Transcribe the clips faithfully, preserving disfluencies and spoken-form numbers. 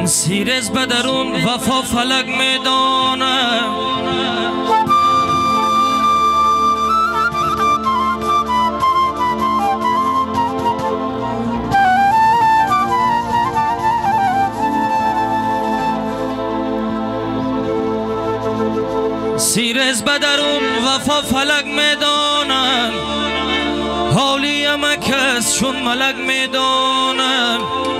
سیرز به درون وفا فلک میدانه سیرز به درون وفا فلک میدانه حالی همه کس چون ملک میدانه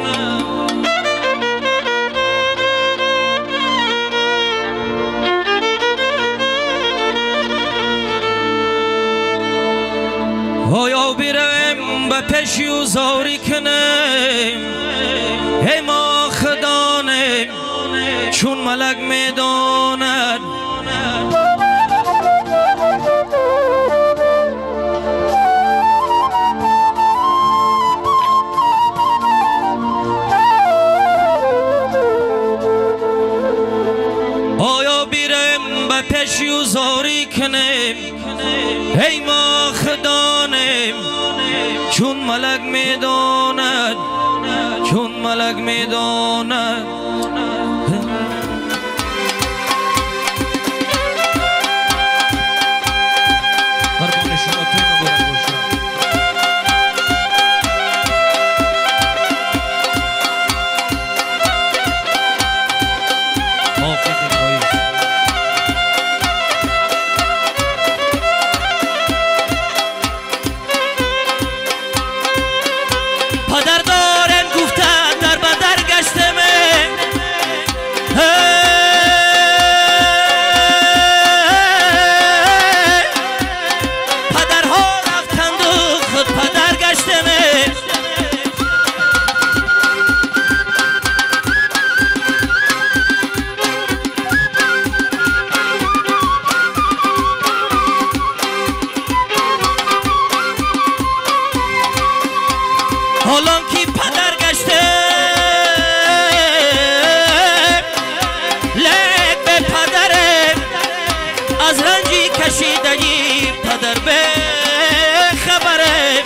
آیا بیرم به پیشی و زاری کنیم ای ما خدانیم چون ملک میداند آیا بیرم به پیشی و زاری کنیم ای ما خدانیم چون ملک میداند چون ملک میداند قربان شما توی مبارک باشد آفت پاییز پدر دارن گفتن در بدر گشته می پدرها رفتند و خود پدر گشته می حالا کی پدر گشته لک به پدره از رنجی کشیدگی پدر به خبره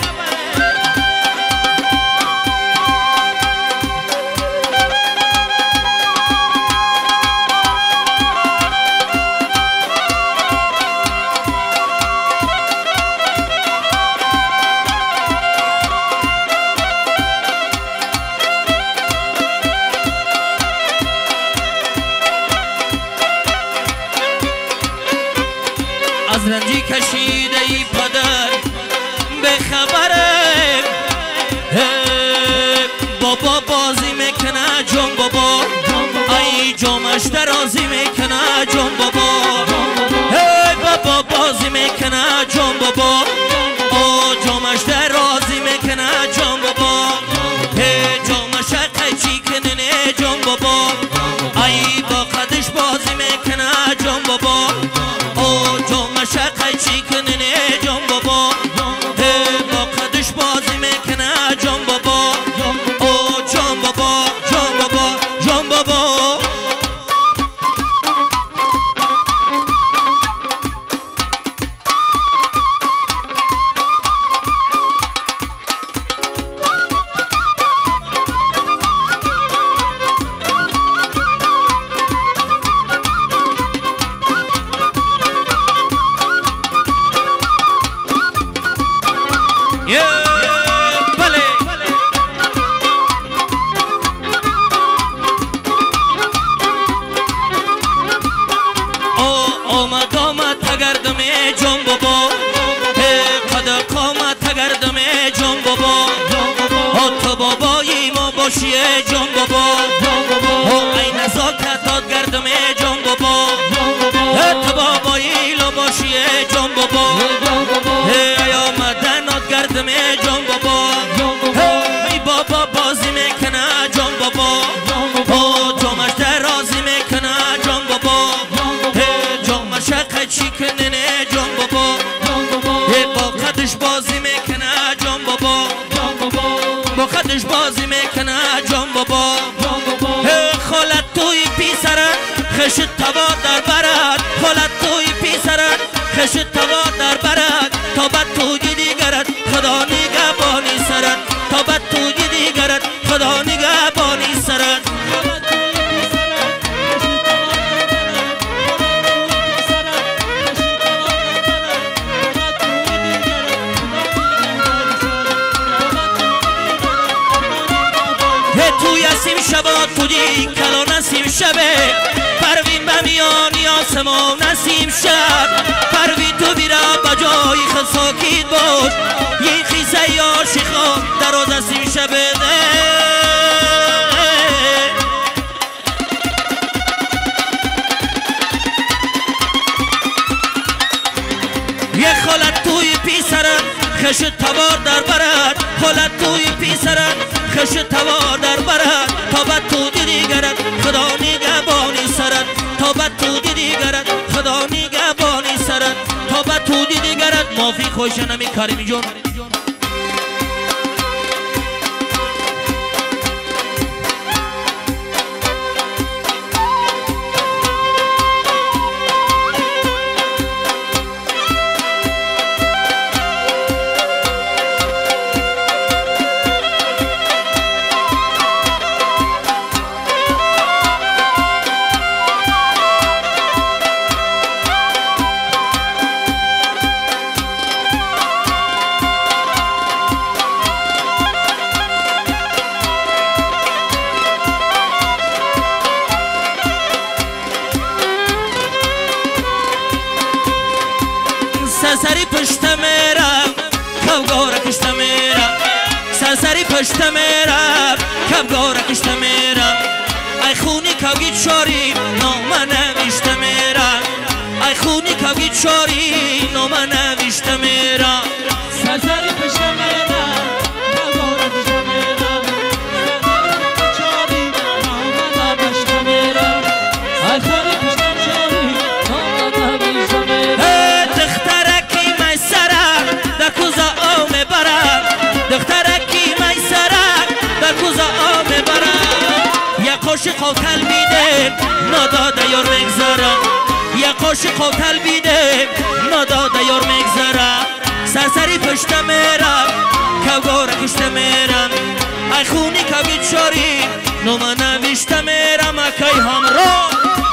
از رنجی کشیده ای پدر به خبره بابا بازی میکنه جون بابا ای جامش درازی میکنه جون بابا ای بابا بازی میکنه جون بابا او جامش درازی میکنه جون بابا ای جامش قیچی کنه جون بابا ای با قدش بازی میکنه جون بابا او جامش قیچی کنه جون بابا با قدش بازی میکنه جون بابا او جون بابا جون بابا جون بابا آمد آمد تگردم جون بابا قد قامت تگردم جون بابا تو بابایی ما باشی جون بابا ای نزاکت داد گردم جون بابا تو بابایی لو باشی جون بابا ای آمدن داد گردم جون بابا ای بابا بازی میکنه جون بابا جامش درازی میکنه جون بابا شقه چی کنه جون بابا با قدش بازی میکنه جون بابا با قدش بازی میکنه جون بابا خالت توی پیسرت خشت توا در برد خالت توی پیسرت خشت توا در برد تا بد توی دیگرت خدا نگهبانی سرت تا بد توی دیگرت خدا نگهبانی سرت توی اسیم شبات بودی کلا نسیم شبه پروین بمیانی آسمان نسیم شب پروین تو بیرا بجای خود ساکید بود یه خیزه یا شیخا در آز اسیم شبه یه خالت توی پیسرم خشت توار در برد خالت توی پیسرم خشت توار در برد تا بد تو دیدی گرد خدا نگهبانی سرد تا بد تو دیدی گرد خدا نگهبانی سرد تا بد تو دیدی گرد مافی خوش نمی کریمی جون سرسری پشت میرم کبگاره کشت میرم سرسری پشت میرم کبگاره کشت میرم ای خونی کبگی چاری نامه نوشت میرم ای خونی کبگی چاری نامه نوشت میرم سرسری پشت میرم کبگاره کشت میرم چاری نامه نوشت میرم ای خونی کبگی چاری نامه نوشت میرم کوزا آم برم دخترکی میسرم در کوزا آم برم یک قاشق قاتل بیده نداده یار مگذرم یک قاشق قاتل بیده نداده یار مگذرم سرسری پشت میرم کبگاره کشت میرم ای خونی کبگی چاری نامه نوشت میرم اکی همراه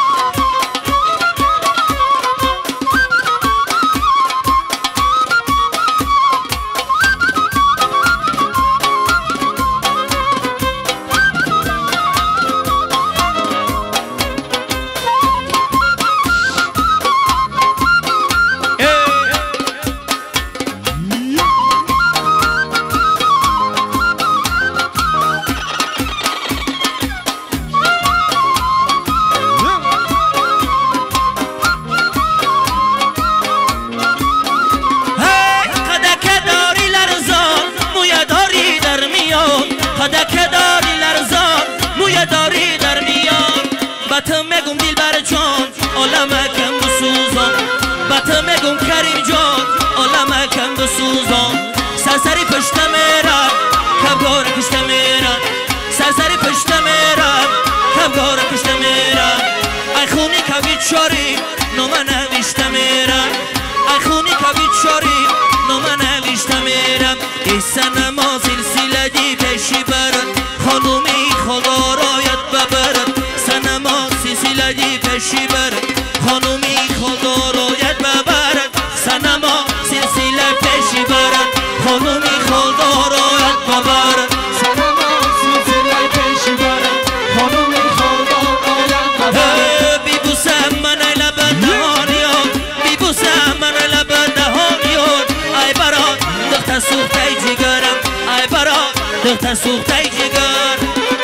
خدکه داری لرزان موی داری در میان بطه مگم دیل بر جان عالمه کم بسوزان بطه مگم کریم جان عالمه کم بسوزان سرسری پشت میرم کبگاره کشت میرم سرسری پشت میرم کبگاره کشت میرم ای خونی کبگی چاری نامه نوشت میرم ای خونی کبگی چاری نامه نوشت میرم ای سنما سلسله دی پیشی برد خانومی خدا رایت ببرد سنما سلسله دی پیشی برد خانومی خدا رایت ببرد سنما سلسله پیشی برد خانومی خدا رایت ببرد سنما سلسله پیشی برد خانومی خدا رایت ببرد بی بوسم من ای لب دهانیان بی بوسم من ای لب دهانیان ای برات دختر سوخته جگرم ای برات دختر سوخته جگر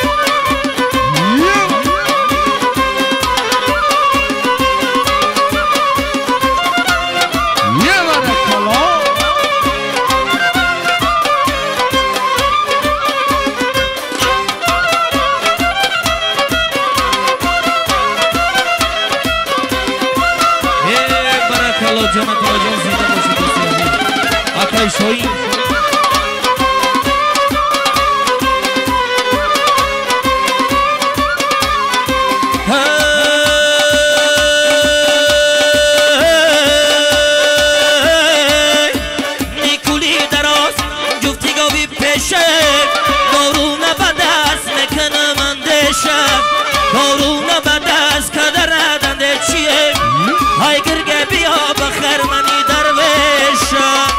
جمع کلاجان زیده باشید دوستان اکای شوی نیکولی دراز جفتی گاوی پیشه دارو نبدست نکنه من دشه دارو نبدست کدر ندنده چیه های گرگه بیا بخیر منی درویشم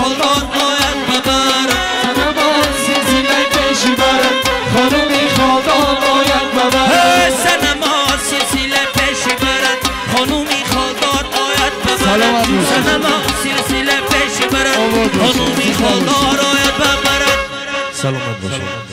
خالدار آید ببرد سنما سلسله پیش برد خانومی خالدار آید ببرد سنما سلسله پیش برد خانومی خالدار آید ببرد سنما سلسله پیش برد خانومی خالدار آید ببرد سلامت باشید.